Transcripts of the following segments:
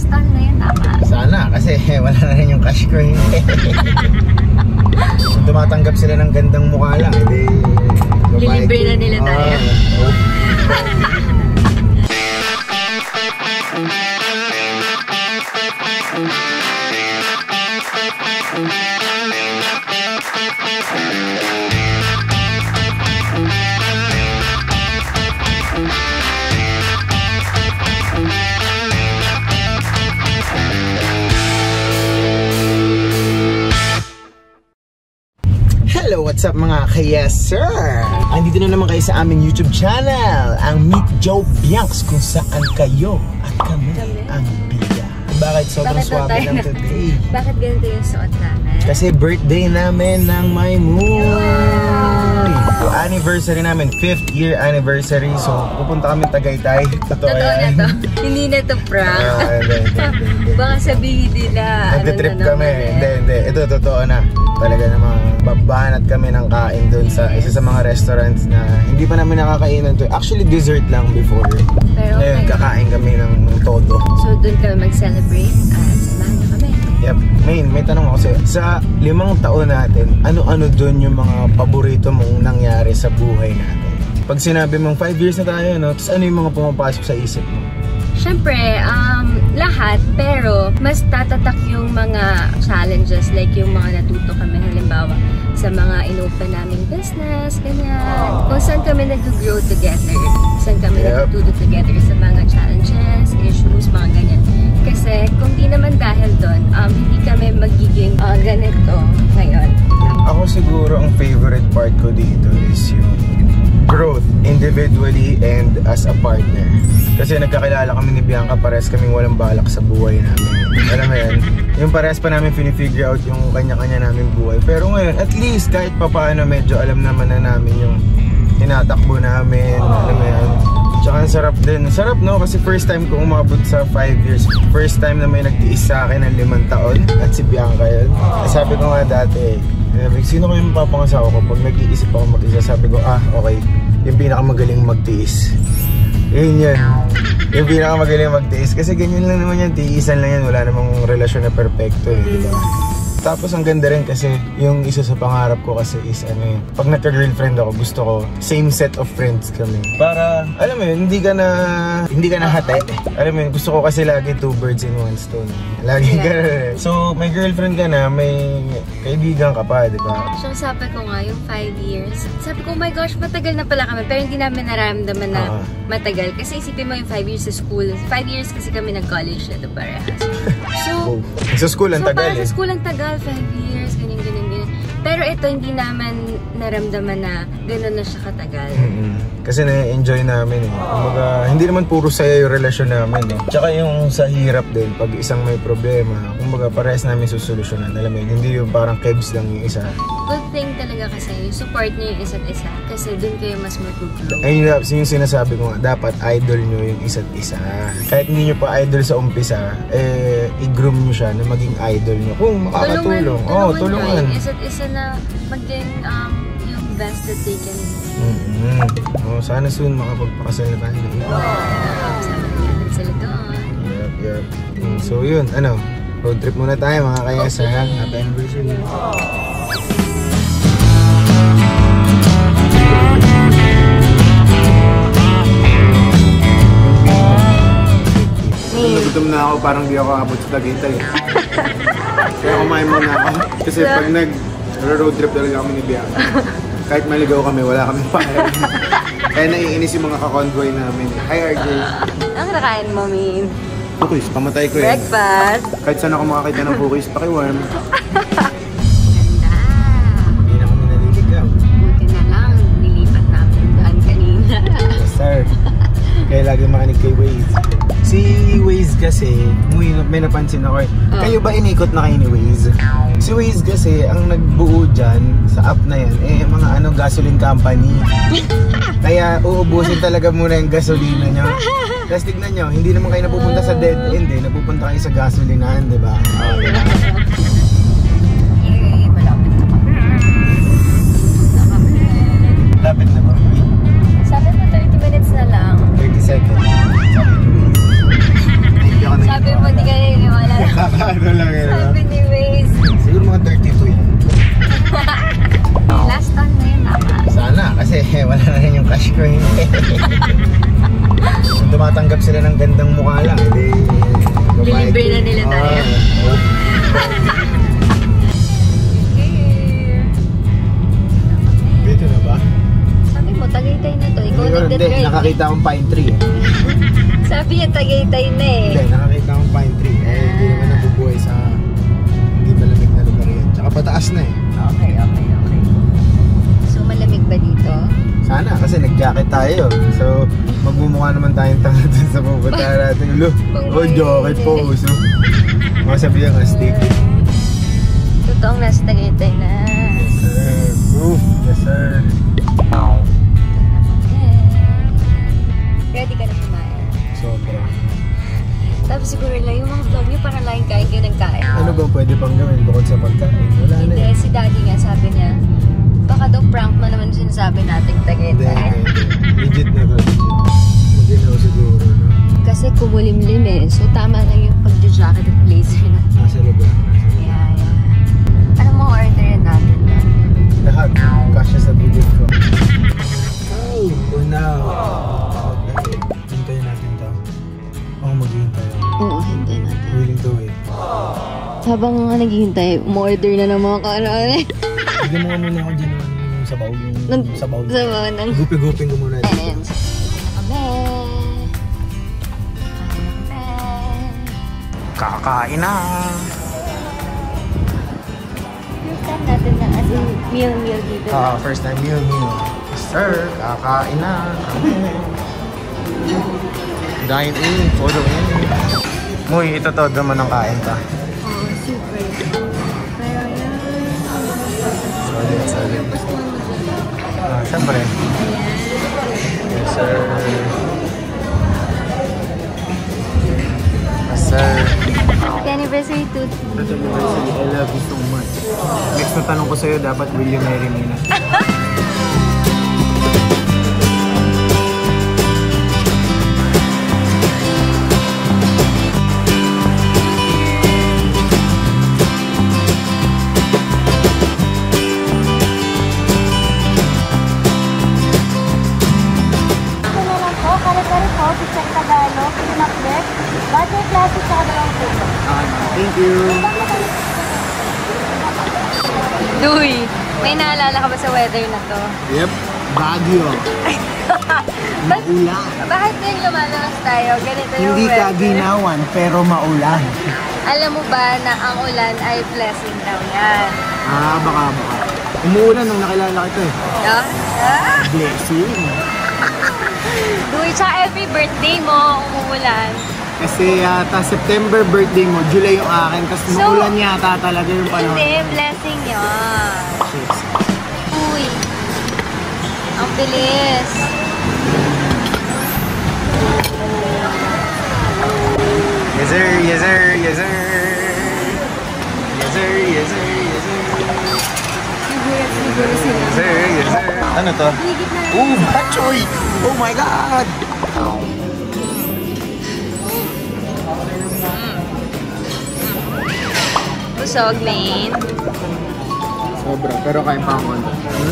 Paano na yan? Tama. Sana, kasi wala na rin yung cash ko eh. Tumatanggap sila ng gandang mukha lang. Lilibre na nila tayo. Hello, what's up mga kaya sir? Andito na naman kayo sa aming YouTube channel, ang Meet Joe Biancs, kung saan kayo at kami ang bida. Bakit sobrang swabe lang today? Bakit ganito yung suot namin? Kasi birthday namin ng Maymoon! Anniversary namin, 5th year anniversary. So pupunta kami Tagaytay. Totoo yan. Na to. Hindi na to prank. Baka sabihin nila nagtitrip kami. Hindi. Ito totoo na. Talaga namang babanat kami ng kain doon sa isa sa mga restaurants na hindi pa namin nakakainan to. Actually dessert lang before. Pero ngayon kakain kami ng todo. So doon kami mag-celebrate at samahan niyo kami. Yep. May tanong ako sa'yo. Sa 5 taon natin, ano-ano doon yung mga paborito mong nangyari sa buhay natin? Pag sinabi mong 5 years na tayo, no? Tapos ano yung mga pumapasok sa isip mo? Siyempre, lahat, pero mas tatatak yung mga challenges, like yung mga natuto kami, halimbawa, sa mga inopen naming business, ganyan. Kung saan kami nag-grow together, saan kami natututo together sa mga challenges, issues, mga ganyan. Kasi kung di naman dahil doon, hindi kami magiging ganito ngayon. Ako siguro ang favorite part ko dito is yung growth individually and as a partner. Kasi nagkakilala kami ni Bianca, parehas kaming walang balak sa buhay namin. Alam mo yan, yung parehas pa namin finifigure out yung kanya-kanya namin buhay. Pero ngayon, at least kahit papaano medyo alam naman na namin yung tinatakbo namin. Alam mo yan. Tsaka ang sarap din. Sarap no, kasi first time ko umabot sa 5 years. First time na may nagtiis sa akin ng 5 taon. At si Bianca yun. Sabi ko nga dati, sino ko yung mapapangasawa ko? Pag nag-iisip ako mag-isa, sabi ko, okay, yung pinakamagaling magtiis. Yun yan. Yung pinakamagaling magtiis. Kasi ganyan lang naman yan, tiisan lang yan. Wala namang relasyon na perfecto eh, diba? Tapos ang ganda rin kasi yung isa sa pangarap ko kasi is pag nagka-girlfriend ako, gusto ko same set of friends kami. Para, alam mo yun, hindi ka na hati. Alam mo yun, gusto ko kasi lagi 2 birds in 1 stone. Lagi ka na. So, may girlfriend ka na, may kaibigan ka pa, di ba? So, sabi ko nga, yung 5 years, sabi ko, oh my gosh, matagal na pala kami. Pero hindi namin naramdaman na matagal. Kasi isipin mo yung 5 years sa school. 5 years kasi kami nag-college na ito parehas. So, sa school ang tagal eh. Sa school ang tagal. 5 years, ganyan. Pero ito, hindi naman naramdaman na gano'n na siya katagal. Kasi na-enjoy namin eh. Kumbaga, hindi naman puro saya yung relasyon namin eh. Tsaka yung sa hirap din, pag isang may problema, kumbaga parehas namin susolusyonan. Alam mo yun, hindi yung parang kebs lang yung isa. Good thing talaga kasi yung support nyo yung isa't isa. Kasi dun kayo mas mag-grow. Ayun yung sinasabi ko nga, dapat idol nyo yung isa't isa. Kahit hindi nyo pa idol sa umpisa, i-groom nyo siya na maging idol nyo. Kung makakatulong. Tulungan. Isa't isa na maging yung best that they can do. Sana soon makapagpakasal na tayo ng iba. Sana natin sila doon. Yep. So yun, road trip muna tayo mga kayasa. Happy anniversary. Nagutom na ako, parang di ako abot sa Tagaytay. Kaya kumain muna ako. Kasi pag nag-road trip talaga kami ni Bianca, kahit maligaw kami, wala kami pakialam. Kaya naiinis yung mga ka-convoy namin. Hi RJ! Ang nakain mo, Min? Cookies, pamatay ko yan. Breakfast! Kahit saan ako makakita ng cookies, pakiwarm. Ganda! Hindi na kami naliligaw. Buti na lang, nilipat namin daan kanina. Yes sir. Kaya lagi makinig kay Waze. Si Waze kasi, may napansin ako eh. Kayo ba inikot na kayo ni Waze? Si Waze kasi, ang nagbuo dyan sa app na yan, mga gasoline company. Kaya uubusin talaga muna yung gasolina nyo. Tapos tignan nyo, hindi naman kayo napupunta sa dead end eh. Napupunta kayo sa gasolinahan, di ba? Malapit na kami. Lapit na ba? Sabi mo 30 minutes na lang. 30 seconds. Sabi mo, di kayo sila ng gandang mukha lang. Lilibre na nila tayo. Dito na ba? Sabi mo, Tagaytay na to. Ikaw nagdadrive. Nakakita akong pine tree. Sabi niya, Tagaytay na eh. Hindi, nakakita akong pine tree. Hindi naman nabubuhay sa hindi malamig na lugar yan. Tsaka pataas na eh. Okay. So, malamig ba dito? Sana, kasi nag-jacket tayo. So, magmumukha naman tayong tanga dun sa pupunta natin. Oh, jacket po. So, masabihan ka, stick. Totoong nasa Tagaytay na. Yes, sir. Proof. Yes, sir. Ready ka na kumain? Sobra. Tapos siguro lang, yung mga vlog nyo parang laging kain kayo ng kain. Ano ba pwede pang gawin bukod sa pagkain? Wala na Hindi, eh. si daddy nga sabi niya, baka daw prank mo naman sinasabi natin Tagaytay. Legit na to, legit. Maginaw siguro, no? Kasi kumulimlim eh, so tama lang yung pag-jacket at blazer na. Nasa lugar. Yeah. Ano mo orderin natin yan? Lahat. Kasya sa bibig ko. Oh, for now. Okay. Hintayin natin to. Oo, maghihintay ako. Oo, hintayin natin. Willing to wait. Habang naghihintay, umorder na ng mga kaano-ano eh. Bigyan mo nga muna ako dyan yung sabaw. Yung sabaw. Sabaw ng... Gupi-gupin ko muna dito. Ayan. Kakain na! First time natin na as in meal dito. First time meal. Sir, kakain na kami. Dine in, photo in. Muy, ito to, naman ang kain ka. Oh, super. Pero yan. Solid. Siyempre. Yes, sir. Yes, sir. Happy anniversary to... Happy anniversary. I love you so much. Next na tanong ko sa'yo, dapat will you marry me na? Thank you. Duy, may naalala ka ba sa weather na to? Yep, Baguio. Maulan. Bakit yung lumalabas tayo? Ganito yung Hindi weather. kaginawan, pero maulan. Alam mo ba na ang ulan ay blessing daw yan? Baka. Umuulan nung nakilala kita eh. Blessing. Duy, tsaka every birthday mo, umuulan. Kasi yata September birthday mo, July yung akin, tapos So, maulan yata talaga yung panahon. Hindi, blessing yun. Shit. Uy, ang bilis. Yes sir, yes sir, yes sir. Yes sir, yes sir, yes sir. Siguro sila. Yes sir, yes sir. Ano to? Higit na. Oh, bachoy! Oh my God! Busog, main. Sobra, pero kain pa ako.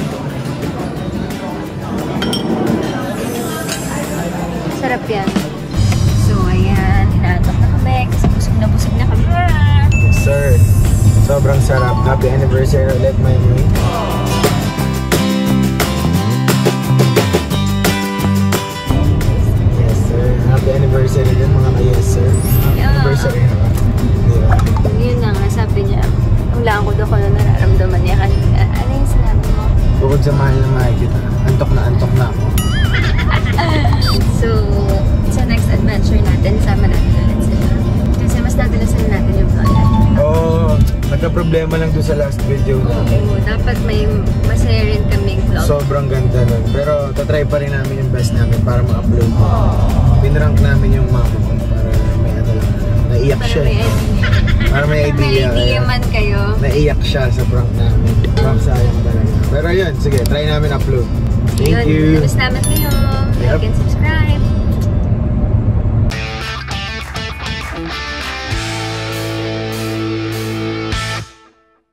Sarap yan. So, ayan. Inaantok na kami kasi busog na kami. Yes sir. Sobrang sarap. Happy anniversary ulit, my mate. Yes sir. Happy anniversary din mga ka-yes sir. Happy Yeah. anniversary na ba? Di ba? Yun na nga, sabi niya. Hulaan ko daw kung ano nararamdaman niya kanina. Ano yung sinabi mo? Bukod sa mahal na mahal kita, antok na ako. So, sa next adventure natin, sama natin ulit sila. Kasi mas nadalasan natin yung vlog natin. Oo, nagka-problema lang doon sa last video namin. Oo, dapat may masaya rin kaming vlog. Sobrang ganda nun. Pero tatry pa rin namin yung best namin para ma-upload. Pinrank namin yung mama ko para may ano lang. Naiyak para siya. may idea. Para may idea. May idea man kayo. Naiyak siya sa prank namin. Prank sayang talaga. Pero yun, sige, try namin upload. Thank you. Tapos naman kayo. Yep. Like and subscribe.